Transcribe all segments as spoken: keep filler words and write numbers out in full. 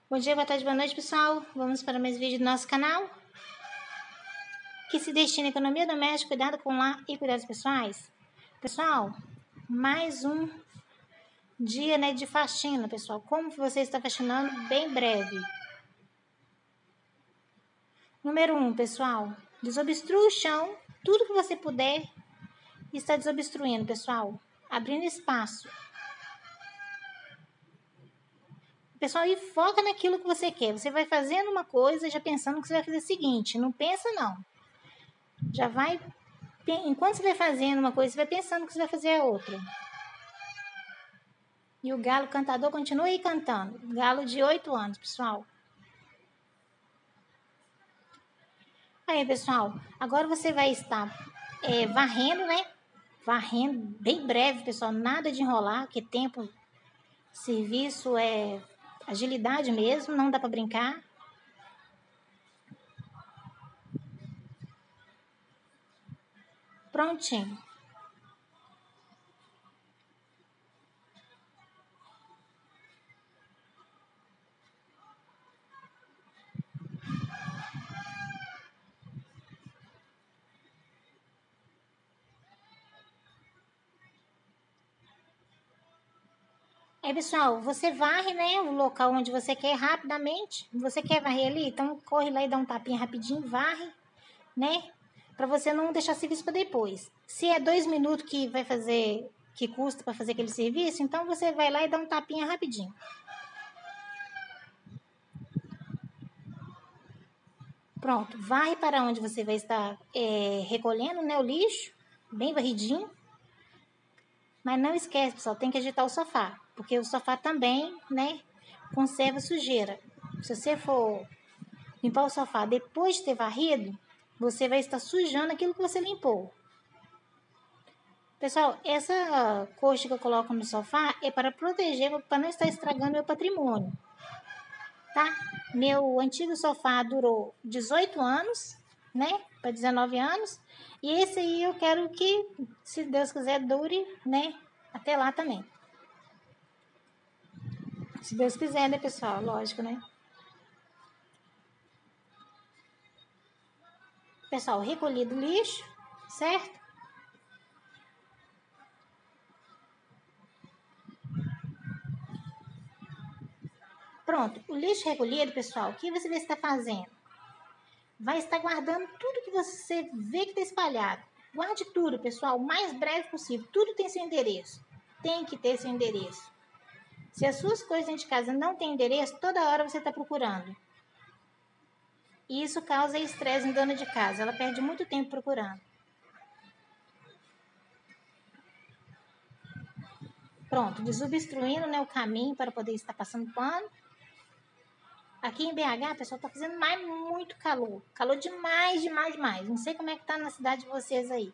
Bom dia, boa tarde, boa noite, pessoal. Vamos para mais vídeo do nosso canal, que se destina à economia doméstica, cuidado com o lar e cuidados pessoais. Pessoal, mais um dia, né, de faxina, pessoal. Como você está faxinando? Bem breve. Número um, pessoal, desobstrua o chão. Tudo que você puder está desobstruindo, pessoal. Abrindo espaço. Pessoal, e foca naquilo que você quer. Você vai fazendo uma coisa já pensando que você vai fazer o seguinte. Não pensa, não. Já vai... Enquanto você vai fazendo uma coisa, você vai pensando que você vai fazer a outra. E o galo cantador continua aí cantando. Galo de oito anos, pessoal. Aí, pessoal, agora você vai estar é, varrendo, né? Varrendo bem breve, pessoal. Nada de enrolar, que tempo, serviço é agilidade mesmo, não dá para brincar. Prontinho. Aí, pessoal, você varre, né, o local onde você quer rapidamente. Você quer varrer ali? Então, corre lá e dá um tapinha rapidinho, varre, né? Para você não deixar serviço para depois. Se é dois minutos que vai fazer, que custa para fazer aquele serviço, então você vai lá e dá um tapinha rapidinho. Pronto, varre para onde você vai estar é, recolhendo, né, o lixo, bem varridinho. Mas não esquece, pessoal, tem que agitar o sofá, porque o sofá também, né, conserva sujeira. Se você for limpar o sofá depois de ter varrido, você vai estar sujando aquilo que você limpou. Pessoal, essa coxa que eu coloco no sofá é para proteger, para não estar estragando meu patrimônio, tá? Meu antigo sofá durou dezoito anos, né, para dezenove anos, e esse aí eu quero que, se Deus quiser, dure, né, até lá também. Se Deus quiser, né, pessoal? Lógico, né? Pessoal, recolhido o lixo, certo? Pronto, o lixo recolhido, pessoal, o que você vai estar fazendo? Vai estar guardando tudo que você vê que está espalhado. Guarde tudo, pessoal, o mais breve possível. Tudo tem seu endereço. Tem que ter seu endereço. Se as suas coisas dentro de casa não têm endereço, toda hora você está procurando. E isso causa estresse em dona de casa. Ela perde muito tempo procurando. Pronto, desobstruindo, né, o caminho para poder estar passando pano. Aqui em B H, pessoal, tá fazendo mais muito calor. Calor demais, demais, demais. Não sei como é que tá na cidade de vocês aí.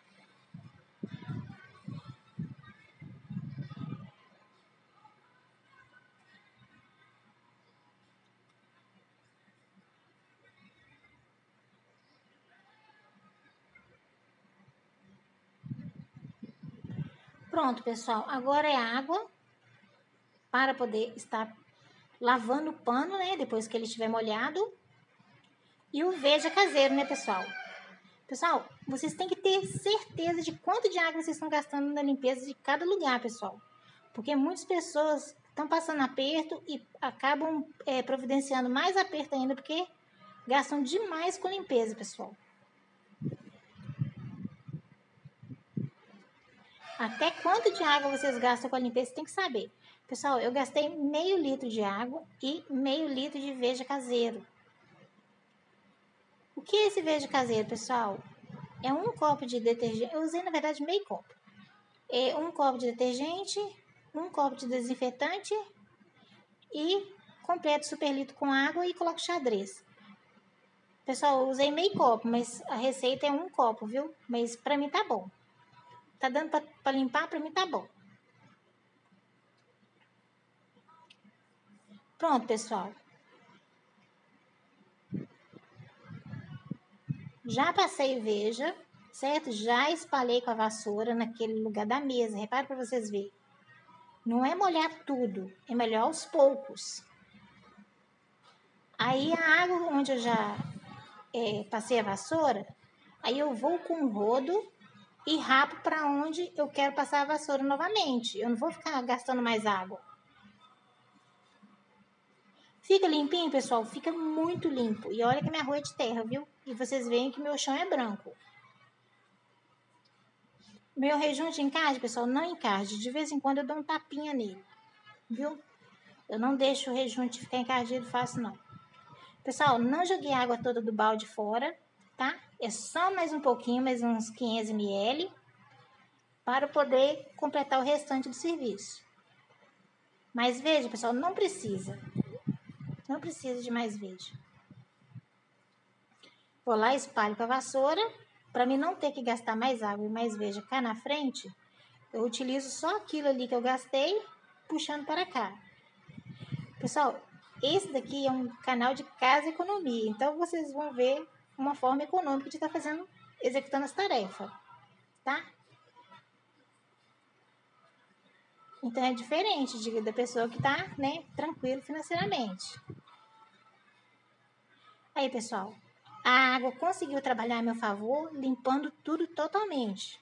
Pronto, pessoal. Agora é água para poder estar lavando o pano, né? Depois que ele estiver molhado. E o Veja caseiro, né, pessoal? Pessoal, vocês têm que ter certeza de quanto de água vocês estão gastando na limpeza de cada lugar, pessoal. Porque muitas pessoas estão passando aperto e acabam é, providenciando mais aperto ainda, porque gastam demais com limpeza, pessoal. Até quanto de água vocês gastam com a limpeza, você tem que saber. Pessoal, eu gastei meio litro de água e meio litro de Veja caseiro. O que é esse Veja caseiro, pessoal? É um copo de detergente. Eu usei, na verdade, meio copo. É um copo de detergente, um copo de desinfetante e completo super litro com água e coloco xadrez. Pessoal, eu usei meio copo, mas a receita é um copo, viu? Mas pra mim tá bom. Tá dando pra, pra limpar? Pra mim tá bom. Pronto, pessoal. Já passei o Veja, certo? Já espalhei com a vassoura naquele lugar da mesa. Repare para vocês verem. Não é molhar tudo, é melhor aos poucos. Aí a água onde eu já é, passei a vassoura, aí eu vou com o rodo e rapo para onde eu quero passar a vassoura novamente. Eu não vou ficar gastando mais água. Fica limpinho, pessoal? Fica muito limpo. E olha que minha rua é de terra, viu? E vocês veem que meu chão é branco. Meu rejunte encarde, pessoal, não encarde. De vez em quando eu dou um tapinha nele, viu? Eu não deixo o rejunte ficar encardido fácil, não. Pessoal, não joguei a água toda do balde fora, tá? É só mais um pouquinho, mais uns quinhentos mililitros, para poder completar o restante do serviço. Mas veja, pessoal, não precisa. Não precisa de mais veja. Vou lá, espalho com a vassoura. Para mim não ter que gastar mais água e mais veja cá na frente, eu utilizo só aquilo ali que eu gastei, puxando para cá. Pessoal, esse daqui é um canal de Casa Economia, então vocês vão ver uma forma econômica de estar fazendo, executando as tarefas, tá? Então é diferente de, da pessoa que tá, né, tranquilo financeiramente. Aí, pessoal, a água conseguiu trabalhar a meu favor, limpando tudo totalmente.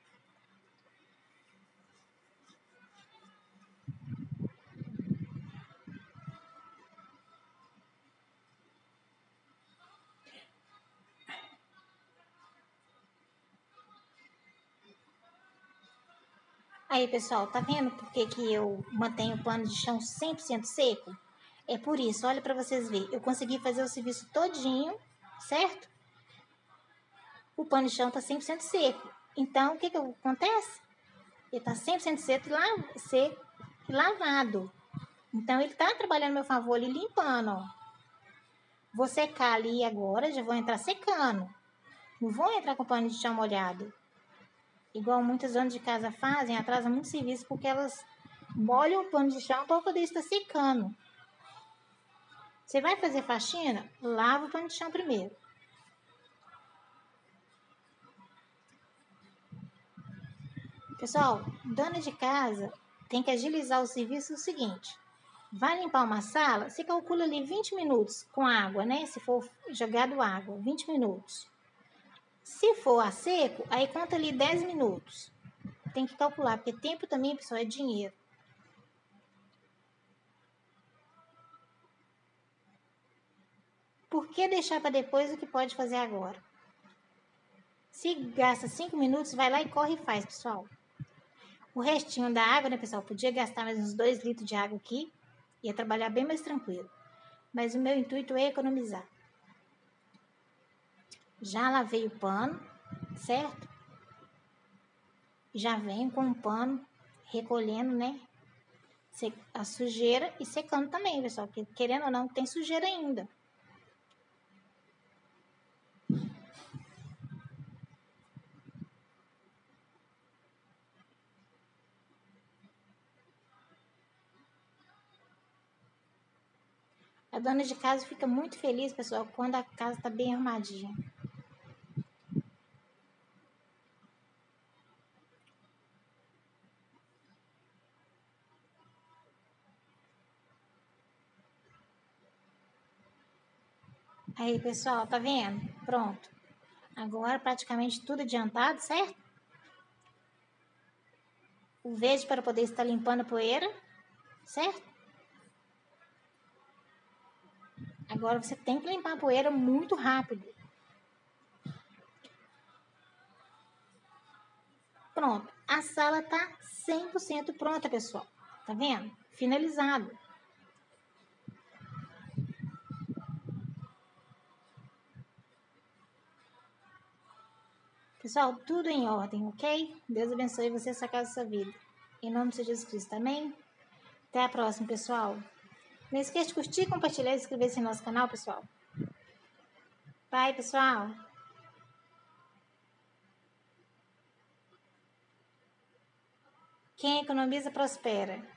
Aí, pessoal, tá vendo por que, que eu mantenho o pano de chão cem por cento seco? É por isso, olha para vocês verem. Eu consegui fazer o serviço todinho, certo? O pano de chão tá cem por cento seco. Então, o que que acontece? Ele tá cem por cento seco e, seco e lavado. Então, ele tá trabalhando a meu favor ali, limpando, ó. Vou secar ali agora, já vou entrar secando. Não vou entrar com o pano de chão molhado. Igual muitas donas de casa fazem, atrasa muito serviço porque elas molham o pano de chão para poder estar secando. Você vai fazer faxina? Lava o pano de chão primeiro. Pessoal, dona de casa tem que agilizar o serviço o seguinte. Vai limpar uma sala, você calcula ali vinte minutos com água, né? Se for jogado água, vinte minutos. Se for a seco, aí conta ali dez minutos. Tem que calcular, porque tempo também, pessoal, é dinheiro. Por que deixar para depois o que pode fazer agora? Se gasta cinco minutos, vai lá e corre e faz, pessoal. O restinho da água, né, pessoal? Podia gastar mais uns dois litros de água aqui. Ia trabalhar bem mais tranquilo. Mas o meu intuito é economizar. Já lavei o pano, certo? Já venho com o pano recolhendo, né? A sujeira e secando também, pessoal. Porque querendo ou não, tem sujeira ainda. A dona de casa fica muito feliz, pessoal, quando a casa tá bem arrumadinha. Aí, pessoal, tá vendo? Pronto. Agora praticamente tudo adiantado, certo? O verde para poder estar limpando a poeira, certo? Agora você tem que limpar a poeira muito rápido. Pronto. A sala tá cem por cento pronta, pessoal. Tá vendo? Finalizado. Pessoal, tudo em ordem, ok? Deus abençoe você e sua casa e sua vida. Em nome de Jesus Cristo, amém? Até a próxima, pessoal. Não esqueça de curtir, compartilhar e inscrever-se no nosso canal, pessoal. Bye, pessoal. Quem economiza, prospera.